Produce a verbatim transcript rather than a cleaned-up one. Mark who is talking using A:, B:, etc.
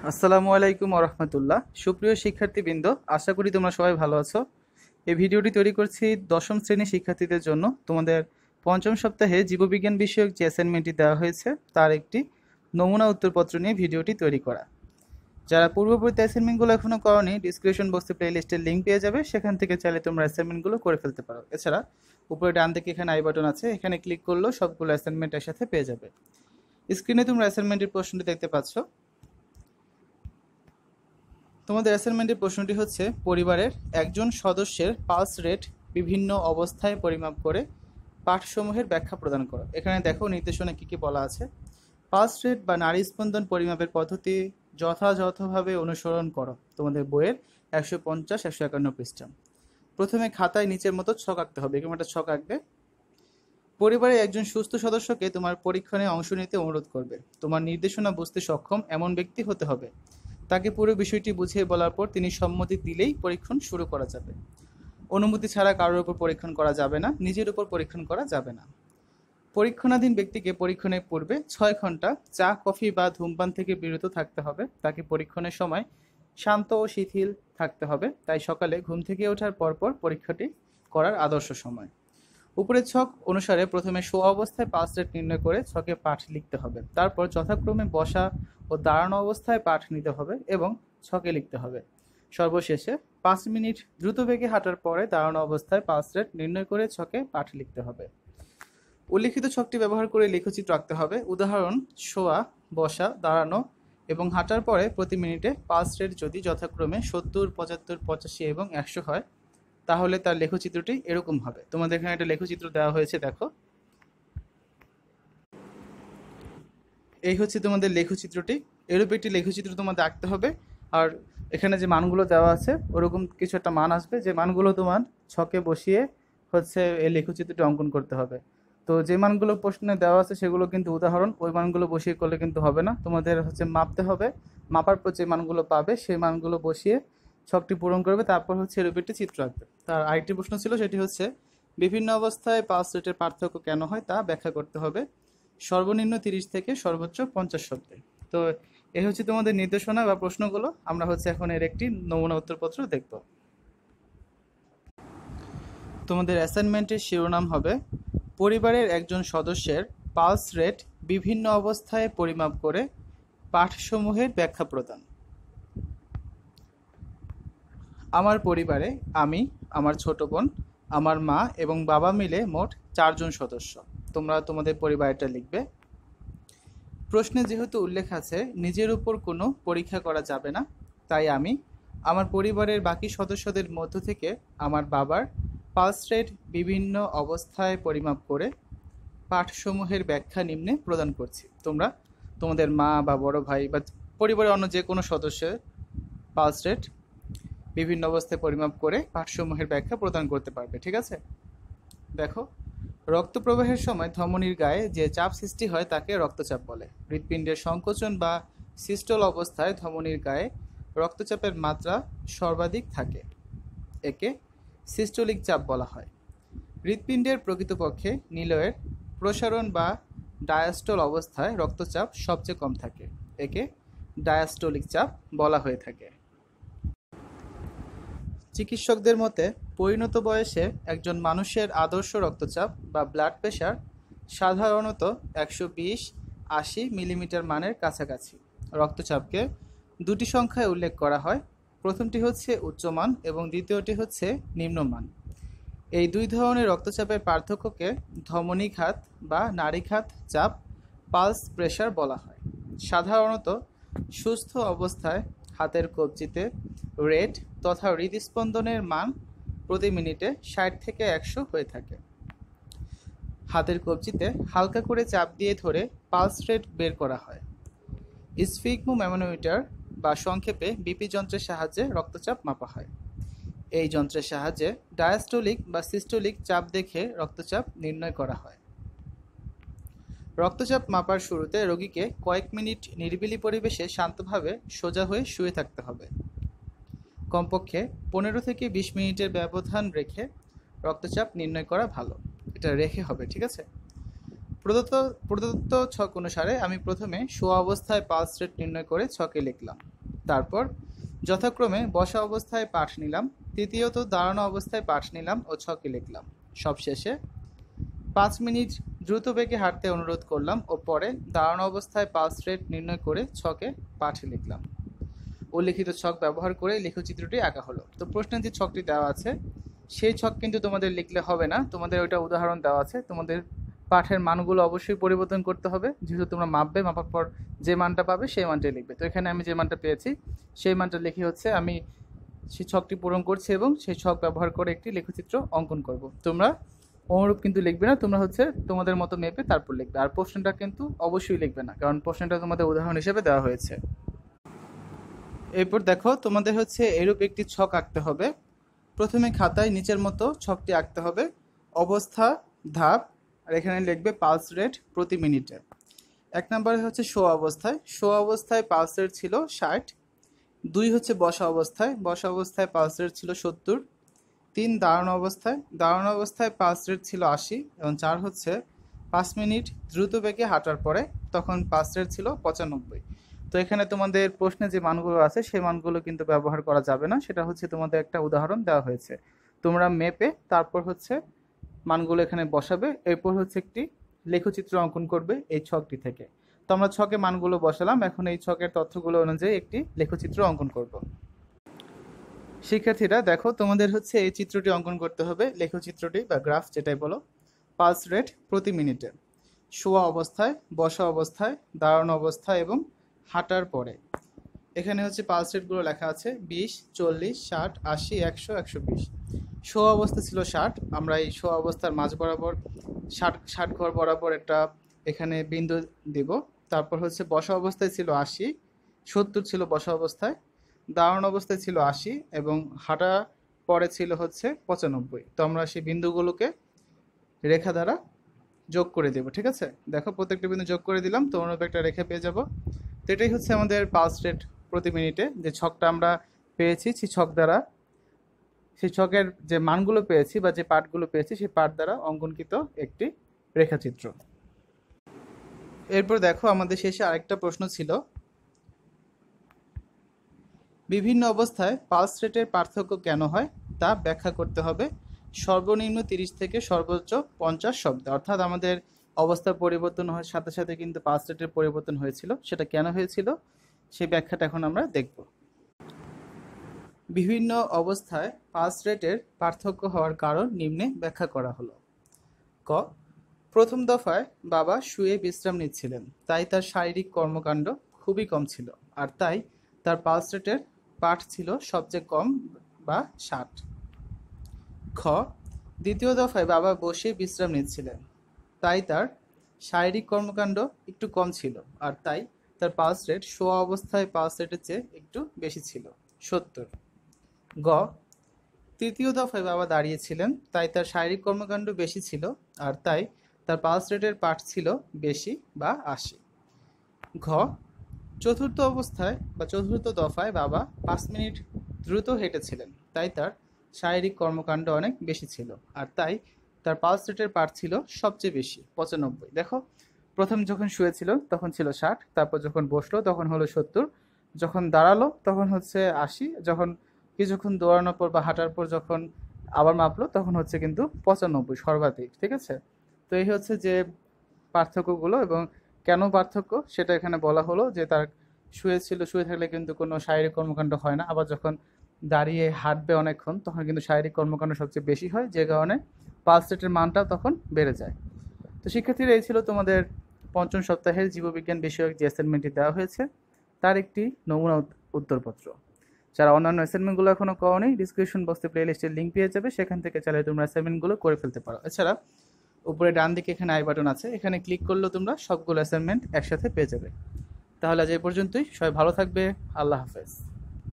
A: আসসালামু আলাইকুম ওয়া রাহমাতুল্লাহ। সুপ্রিয় শিক্ষার্থীবৃন্দ, আশা করি তোমরা সবাই ভালো আছো। এই ভিডিওটি তৈরি করছি দশম শ্রেণীর শিক্ষার্থীদের জন্য। তোমাদের পঞ্চম সপ্তাহে জীববিজ্ঞান বিষয়ক যে অ্যাসাইনমেন্টটি দেওয়া হয়েছে তার একটি নমুনা উত্তরপত্র নিয়ে ভিডিওটি তৈরি করা। যারা পূর্ববর্তী অ্যাসাইনমেন্টগুলো এখনও করনি, ডিসক্রিপশন বক্সে প্লেলিস্টের লিঙ্ক পেয়ে যাবে, সেখান থেকে চাইলে তোমরা অ্যাসাইনমেন্টগুলো করে ফেলতে পারো। এছাড়া উপরে ডান দিকে এখানে আই বাটন আছে, এখানে ক্লিক করলেও সবগুলো অ্যাসাইনমেন্ট একসাথে পেয়ে যাবে। স্ক্রিনে তোমরা অ্যাসাইনমেন্টের প্রশ্নটি দেখতে পাচ্ছ। তোমাদের অ্যাসাইনমেন্টের প্রশ্নটি হচ্ছে, পরিবারের একজন সদস্যের পালস রেট বিভিন্ন অবস্থায় পরিমাপ করে পাঠসমূহের ব্যাখ্যা প্রদান করো। এখানে দেখো নির্দেশনা কী কী বলা আছে। পালস রেট বা নাড়ি স্পন্দন পরিমাপের পদ্ধতি যথাযথভাবে অনুসরণ করো। তোমাদের বইয়ের একশো পঞ্চাশ একশো একান্ন পৃষ্ঠা। প্রথমে খাতায় নিচের মতো ছক আঁকতে হবে, এরকম একটা ছক আঁকবে। পরিবারের একজন সুস্থ সদস্যকে তোমার পরীক্ষণে অংশ নিতে অনুরোধ করবে। তোমার নির্দেশনা বুঝতে সক্ষম এমন ব্যক্তি হতে হবে। তাকে পুরো বিষয়টি বুঝিয়ে বলার পর তিনি সম্মতি দিলেই পরীক্ষণ শুরু করা যাবে। অনুমতি ছাড়া কারোর উপর পরীক্ষণ করা যাবে না, নিজের উপর পরীক্ষণ করা যাবে না। পরীক্ষণাধীন ব্যক্তিকে পরীক্ষণের পূর্বে ছয় ঘন্টা চা, কফি বা ধূমপান থেকে বিরত থাকতে হবে। তাকে পরীক্ষণের সময় শান্ত ও শিথিল থাকতে হবে, তাই সকালে ঘুম থেকে ওঠার পরপর পরীক্ষাটি করার আদর্শ সময়। উপরের ছক অনুসারে প্রথমে শোয়া অবস্থায় পালস রেট নির্ণয় করে ছকে পাঠ লিখতে হবে। তারপর যথাক্রমে বসা ও দাঁড়ানো অবস্থায় পাঠ নিতে হবে এবং ছকে লিখতে হবে। সর্বশেষে পাঁচ মিনিট দ্রুত বেগে হাঁটার পরে দাঁড়ানো অবস্থায় পালস রেট নির্ণয় করে ছকে পাঠ লিখতে হবে। উল্লিখিত ছকটি ব্যবহার করে লেখচিত্র আঁকতে হবে। উদাহরণ: শোয়া, বসা, দাঁড়ানো এবং হাঁটার পরে প্রতি মিনিটে পালস রেট যদি যথাক্রমে সত্তর, পঁচাত্তর, পঁচাশি এবং একশো হয়, তাহলে তার লেখচিত্রটি এরকম হবে। তোমাদের এখানে একটা লেখচিত্র দেওয়া হয়েছে, দেখো। এই হচ্ছে তোমাদের লেখচিত্রটি। এরূপ একটি লেখচিত্র তোমাদের আঁকতে হবে। আর এখানে যে মানগুলো দেওয়া আছে ওরকম কিছু একটা মান আসবে, যে মানগুলো তোমার ছকে বসিয়ে হচ্ছে এই লেখচিত্রটি অঙ্কন করতে হবে। তো যে মানগুলো প্রশ্নে দেওয়া আছে সেগুলো কিন্তু উদাহরণ, ওই মানগুলো বসিয়ে করলে কিন্তু হবে না। তোমাদের হচ্ছে মাপতে হবে, মাপার পর যে মানগুলো পাবে সেই মানগুলো বসিয়ে ছকটি পূরণ করবে, তারপর হচ্ছে এরূপ একটি চিত্র আঁকবে। তার আরেকটি প্রশ্ন ছিল, সেটি হচ্ছে বিভিন্ন অবস্থায় পালস রেটের পার্থক্য কেন হয় তা ব্যাখ্যা করতে হবে সর্বনিম্ন তিরিশ থেকে সর্বোচ্চ পঞ্চাশ শব্দে। তো এই হচ্ছে তোমাদের নির্দেশনা বা প্রশ্নগুলো। আমরা হচ্ছে এখন এর একটি নমুনা উত্তরপত্র দেখব। তোমাদের অ্যাসাইনমেন্টের শিরোনাম হবে, পরিবারের একজন সদস্যের পালস রেট বিভিন্ন অবস্থায় পরিমাপ করে পাঠসমূহের ব্যাখ্যা প্রদান। আমার পরিবারে আমি, আমার ছোট বোন, আমার মা এবং বাবা মিলে মোট চারজন সদস্য। তোমরা তোমাদের পরিবারটা লিখবে। প্রশ্নে যেহেতু উল্লেখ আছে নিজের উপর কোনো পরীক্ষা করা যাবে না, তাই আমি আমার পরিবারের বাকি সদস্যদের মধ্য থেকে আমার বাবার পালস রেট বিভিন্ন অবস্থায় পরিমাপ করে পাঠসমূহের ব্যাখ্যা নিম্নে প্রদান করছি। তোমরা তোমাদের মা বা বড় ভাই বা পরিবারের অন্য যে কোনো সদস্যের পালস রেট বিভিন্ন অবস্থায় পরিমাপ করে পাঠসমূহের ব্যাখ্যা প্রদান করতে পারবে। ঠিক আছে? দেখো, রক্ত প্রবাহের সময় ধমনীর গায়ে যে চাপ সৃষ্টি হয় তাকে রক্তচাপ বলে। হৃৎপিণ্ডের সংকোচন বা সিস্টল অবস্থায় ধমনীর গায়ে রক্তচাপের মাত্রা সর্বাধিক থাকে, একে সিস্টোলিক চাপ বলা হয়। হৃৎপিণ্ডের প্রকৃতপক্ষে নিলয়ের প্রসারণ বা ডায়াস্টল অবস্থায় রক্তচাপ সবচেয়ে কম থাকে, একে ডায়াস্টোলিক চাপ বলা হয়ে থাকে। চিকিৎসকদের মতে পরিণত বয়সে একজন মানুষের আদর্শ রক্তচাপ বা ব্লাড প্রেশার সাধারণত একশো বিশ আশি মিলিমিটার মানের কাছাকাছি। রক্তচাপকে দুটি সংখ্যায় উল্লেখ করা হয়, প্রথমটি হচ্ছে উচ্চমান এবং দ্বিতীয়টি হচ্ছে নিম্নমান। এই দুই ধরনের রক্তচাপের পার্থক্যকে ধমনীঘাত বা নাড়িঘাত চাপ পালস প্রেশার বলা হয়। সাধারণত সুস্থ অবস্থায় হাতের কবজিতে রেট তথা হৃদস্পন্দনের মান প্রতি মিনিটে ষাট থেকে একশো হয়ে থাকে। হাতের কবজিতে হালকা করে চাপ দিয়ে ধরে পালস রেট বের করা হয়। স্ফিগমোম্যানোমিটার বা সংক্ষেপে বিপি যন্ত্রের সাহায্যে রক্তচাপ মাপা হয়। এই যন্ত্রের সাহায্যে ডায়াস্টোলিক বা সিস্টোলিক চাপ দেখে রক্তচাপ নির্ণয় করা হয়। রক্তচাপ মাপার শুরুতে রোগীকে কয়েক মিনিট নিরিবিলি পরিবেশে শান্তভাবে সোজা হয়ে শুয়ে থাকতে হবে। কমপক্ষে পনেরো থেকে বিশ মিনিটের ব্যবধান রেখে রক্তচাপ নির্ণয় করা ভালো। এটা রেখে হবে, ঠিক আছে? প্রদত্ত প্রদত্ত ছক অনুসারে আমি প্রথমে শোয়া অবস্থায় পালস রেট নির্ণয় করে ছকে লিখলাম, তারপর যথাক্রমে বসা অবস্থায় পাঠ নিলাম, তৃতীয়ত দাঁড়ানো অবস্থায় পাঠ নিলাম ও ছকে লিখলাম। সবশেষে পাঁচ মিনিট দ্রুত বেগে হাঁটতে অনুরোধ করলাম ও পরে দাঁড়ানো অবস্থায় পালস রেট নির্ণয় করে ছকে পাঠে লিখলাম। উল্লিখিত ছক ব্যবহার করে লেখচিত্রটি আঁকা হলো। তো প্রশ্নে যে ছকটি দেওয়া আছে সেই ছক কিন্তু তোমাদের লিখলে হবে না, তোমাদের ওইটা উদাহরণ দেওয়া আছে। তোমাদের পাঠের মানগুলো অবশ্যই পরিবর্তন করতে হবে, যেহেতু তোমরা মাপবে, মাপার পর যে মানটা পাবে সেই মানটাই লিখবে। তো এখানে আমি যে মানটা পেয়েছি সেই মানটা লিখে হচ্ছে আমি সেই ছকটি পূরণ করছি এবং সেই ছক ব্যবহার করে একটি লেখচিত্র অঙ্কন করব। তোমরা অনুরূপ কিন্তু লিখবে না, তোমরা হচ্ছে তোমাদের মতো মেপে তারপর লিখবে। আর প্রশ্নটা কিন্তু অবশ্যই লিখবে না, কারণ প্রশ্নটা তোমাদের উদাহরণ হিসেবে দেওয়া হয়েছে। এরপর দেখো তোমাদের হচ্ছে এরূপ একটি ছক আঁকতে হবে। প্রথমে খাতায় নিচের মতো ছকটি আঁকতে হবে, অবস্থা, ধাপ, আর এখানে লিখবে পালস রেট প্রতি মিনিটে। এক নম্বরে হচ্ছে শো অবস্থায়, শো অবস্থায় পালস রেট ছিল ষাট। দুই হচ্ছে বসা অবস্থায়, বসা অবস্থায় পালস রেট ছিল সত্তর। তিন দাঁড়ানো অবস্থায়, দাঁড়ানো অবস্থায় পালস রেট ছিল আশি। এবং চার হচ্ছে পাঁচ মিনিট দ্রুত বেগে হাঁটার পরে, তখন পালস রেট ছিল পঁচানব্বই। তো এখানে তোমাদের প্রশ্নে যে মানগুলো আছে সেই মানগুলো কিন্তু ব্যবহার করা যাবে না, সেটা হচ্ছে তোমাদের একটা উদাহরণ দেওয়া হয়েছে। তোমরা মেপে তারপর হচ্ছে মানগুলো এখানে বসাবে, এরপর হচ্ছে একটি লেখচিত্র অঙ্কন করবে এই ছকটি থেকে। তো আমরা ছকে মানগুলো বসালাম, এখন এই ছকের তথ্যগুলো অনুযায়ী একটি লেখচিত্র অঙ্কন করব। শিক্ষার্থীরা দেখো তোমাদের হচ্ছে এই চিত্রটি অঙ্কন করতে হবে, লেখচিত্রটি বা গ্রাফ যেটাই বলো। পালস রেট প্রতি মিনিটে, শোয়া অবস্থায়, বসা অবস্থায়, দাঁড়ানো অবস্থায় এবং হাঁটার পরে। এখানে হচ্ছে পালস রেটগুলো লেখা আছে বিশ, চল্লিশ, ষাট, আশি, একশো, একশো বিশ। শোয়া অবস্থা ছিল ষাট, আমরা এই শোয়া অবস্থার মাঝ বরাবর ষাট ষাট ঘর বরাবর একটা এখানে বিন্দু দিব। তারপর হচ্ছে বসা অবস্থায় ছিল আশি, সত্তর ছিল বসা অবস্থায়, দাঁড়ানো অবস্থায় ছিল আশি এবং হাঁটা পরে ছিল হচ্ছে পঁচানব্বই। তো আমরা সেই বিন্দুগুলোকে রেখা দ্বারা যোগ করে দেব, ঠিক আছে? দেখো প্রত্যেকটা বিন্দু যোগ করে দিলাম, তো অনুরূপ একটা রেখা পেয়ে যাব। তো এটাই হচ্ছে আমাদের পালস রেট প্রতি মিনিটে যে ছকটা আমরা পেয়েছি, সেই ছক দ্বারা, সেই ছকের যে মানগুলো পেয়েছি বা যে পার্টগুলো পেয়েছি সেই পার্ট দ্বারা অঙ্কনকৃত একটি রেখাচিত্র। এরপর দেখো আমাদের শেষে আরেকটা প্রশ্ন ছিল, বিভিন্ন অবস্থায় পালস রেটের পার্থক্য কেন হয় তা ব্যাখ্যা করতে হবে। সর্বনিম্ন তিরিশ থেকে সর্বোচ্চ পঞ্চাশ শব্দ, অর্থাৎ আমাদের অবস্থার পরিবর্তন হওয়ার সাথে সাথে কিন্তু পালস রেটের পরিবর্তন হয়েছিল, সেটা কেন হয়েছিল সেই ব্যাখ্যাটা এখন আমরা দেখব। বিভিন্ন অবস্থায় পালস রেটের পার্থক্য হওয়ার কারণ নিম্নে ব্যাখ্যা করা হলো। ক, প্রথম দফায় বাবা শুয়ে বিশ্রাম নিচ্ছিলেন, তাই তার শারীরিক কর্মকাণ্ড খুবই কম ছিল, আর তাই তার পালস রেটের পাঠ ছিল সবচেয়ে কম বা ষাট। খ, দ্বিতীয় দফায় বাবা বসে বিশ্রাম নিচ্ছিলেন, তাই তার শারীরিক কর্মকাণ্ড একটু কম ছিল, আর তাই তার পালস রেট শোয়া অবস্থায় পালস রেটের চেয়ে একটু বেশি ছিল, সত্তর। গ, তৃতীয় দফায় বাবা দাঁড়িয়েছিলেন, তাই তার শারীরিক কর্মকাণ্ড বেশি ছিল, আর তাই তার পালস রেটের পাঠ ছিল বেশি বা আশি। ঘ, চতুর্থ অবস্থায় বা চতুর্থ দফায় বাবা পাঁচ মিনিট দ্রুত হেঁটেছিলেন, তাই তার শারীরিক কর্মকাণ্ড অনেক বেশি ছিল, আর তাই তার পালস রেটের পাঠ ছিল সবচেয়ে বেশি, পঁচানব্বই। দেখো প্রথম যখন শুয়েছিল তখন ছিল ষাট, তারপর যখন বসলো তখন হলো সত্তর, যখন দাঁড়ালো তখন হচ্ছে আশি, যখন কিছুক্ষণ দৌড়ানোর পর বা হাঁটার পর যখন আবার মাপলো তখন হচ্ছে কিন্তু পঁচানব্বই সর্বাধিক, ঠিক আছে? তো এই হচ্ছে যে পার্থক্যগুলো, এবং কেন পার্থক্য সেটা এখানে বলা হলো যে তার শুয়েছিল, শুয়ে থাকলে কিন্তু কোনো শারীরিক কর্মকাণ্ড হয় না, আবার যখন দাঁড়িয়ে হাঁটবে অনেকক্ষণ তখন কিন্তু শারীরিক কর্মকাণ্ড সবচেয়ে বেশি হয়, যে কারণে পালস রেটের মানটাও তখন বেড়ে যায়। তো শিক্ষার্থীরা এই ছিল তোমাদের পঞ্চম সপ্তাহের জীববিজ্ঞান বিষয়ক যে অ্যাসাইনমেন্টটি দেওয়া হয়েছে তার একটি নমুনা উত্তরপত্র। যারা অন্যান্য অ্যাসাইনমেন্টগুলো এখনও করোনি, ডিসক্রিপশন বক্সে প্লে লিস্টের লিঙ্ক পেয়ে যাবে, সেখান থেকে চাইলে তোমরা অ্যাসাইনমেন্টগুলো করে ফেলতে পারো। এছাড়া উপরে ডান দিকে এখানে আই বাটন আছে, এখানে ক্লিক করলেও তোমরা সবগুলো অ্যাসাইনমেন্ট একসাথে পেয়ে যাবে। তাহলে আজ এই পর্যন্তই, সবাই ভালো থাকবে, আল্লাহ হাফেজ।